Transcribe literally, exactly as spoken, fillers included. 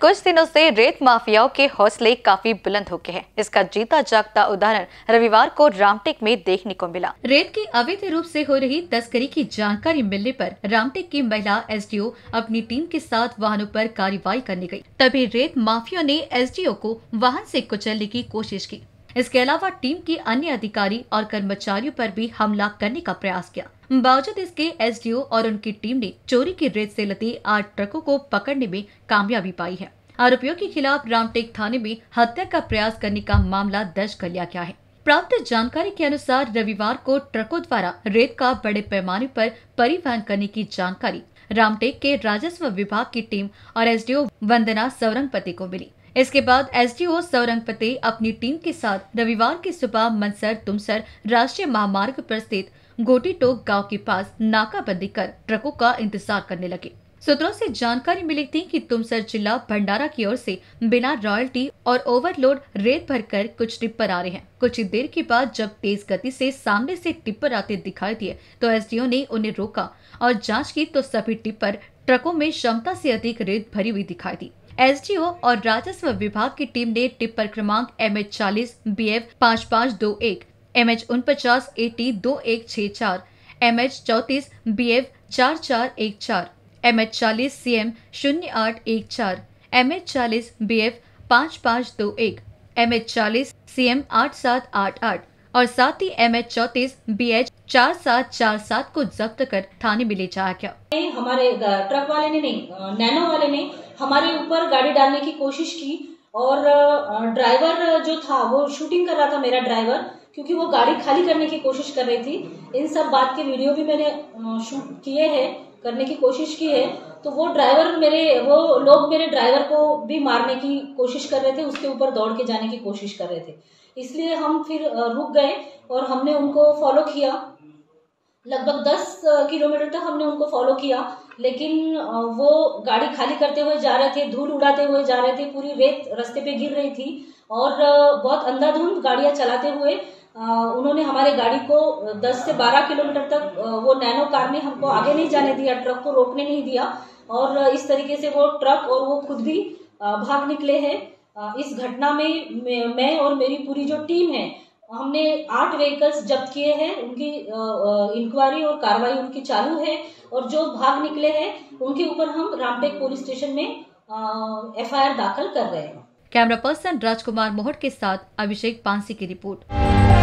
कुछ दिनों से रेत माफियाओं के हौसले काफी बुलंद हो गए हैं। इसका जीता जागता उदाहरण रविवार को रामटेक में देखने को मिला। रेत की अवैध रूप से हो रही तस्करी की जानकारी मिलने पर रामटेक की महिला एसडीओ अपनी टीम के साथ वाहनों पर कार्रवाई करने गई। तभी रेत माफिया ने एसडीओ को वाहन से कुचलने की कोशिश की। इसके अलावा टीम के अन्य अधिकारी और कर्मचारियों पर भी हमला करने का प्रयास किया। बावजूद इसके एसडीओ और उनकी टीम ने चोरी की रेत से लदी आठ ट्रकों को पकड़ने में कामयाबी पाई है। आरोपियों के खिलाफ रामटेक थाने में हत्या का प्रयास करने का मामला दर्ज कर लिया गया है। प्राप्त जानकारी के अनुसार रविवार को ट्रकों द्वारा रेत का बड़े पैमाने पर परिवहन करने की जानकारी रामटेक के राजस्व विभाग की टीम और एसडीओ वंदना सौरंगपति को मिली। इसके बाद एसडीओ सौरंगपति अपनी टीम के साथ रविवार की सुबह मनसर तुमसर राष्ट्रीय महामार्ग पर स्थित गोटी टोक गांव के पास नाकाबंदी कर ट्रकों का इंतजार करने लगे। सूत्रों से जानकारी मिली थी कि तुमसर जिला भंडारा की ओर से बिना रॉयल्टी और ओवरलोड रेत भरकर कुछ टिप्पर आ रहे हैं। कुछ ही देर के बाद जब तेज गति से सामने से टिप्पर आते दिखाई दिए तो एसडीओ ने उन्हें रोका और जांच की तो सभी टिप्पर ट्रकों में क्षमता से अधिक रेत भरी हुई दिखाई दी। एसडीओ और राजस्व विभाग की टीम ने टिप्पर क्रमांक एम एच चालीस बी एफ पाँच पाँच दो एक, एम एच उनपचास एटी दो एक छह चार, एम एच चौतीस बी एफ चार चार एक चार, एम एच चालीस सी एम शून्य आठ एक चार, एम एच चालीस बी एफ पाँच पाँच दो एक, एम एच चालीस सी एम आठ सात आठ आठ और साथ ही एम एच चौतीस बी एच चार सात चार सात को जब्त कर थाने में ले जाया गया। हमारे ट्रक वाले ने नहीं, नैनो वाले ने हमारे ऊपर गाड़ी डालने की कोशिश की और ड्राइवर जो था वो शूटिंग कर रहा था, मेरा ड्राइवर, क्योंकि वो गाड़ी खाली करने की कोशिश कर रही थी। इन सब बात के वीडियो भी मैंने शूट किए हैं, करने की कोशिश की है। तो वो ड्राइवर मेरे वो लोग मेरे ड्राइवर को भी मारने की कोशिश कर रहे थे, उसके ऊपर दौड़ के जाने की कोशिश कर रहे थे। इसलिए हम फिर रुक गए और हमने उनको फॉलो किया। लगभग दस किलोमीटर तक हमने उनको फॉलो किया, लेकिन वो गाड़ी खाली करते हुए जा रहे थे, धूल उड़ाते हुए जा रहे थे, पूरी रेत रास्ते पे गिर रही थी और बहुत अंधाधुंध गाड़ियां चलाते हुए उन्होंने हमारे गाड़ी को दस से बारह किलोमीटर तक वो नैनो कार ने हमको आगे नहीं जाने दिया, ट्रक को रोकने नहीं दिया और इस तरीके से वो ट्रक और वो खुद भी भाग निकले हैं। इस घटना में मैं और मेरी पूरी जो टीम है, हमने आठ व्हीकल्स जब्त किए हैं। उनकी इंक्वायरी और कार्रवाई उनकी चालू है और जो भाग निकले हैं उनके ऊपर हम रामटेक पुलिस स्टेशन में एफ आई आर दाखिल कर रहे हैं। कैमरा पर्सन राजकुमार मोहट के साथ अभिषेक पांसी की रिपोर्ट।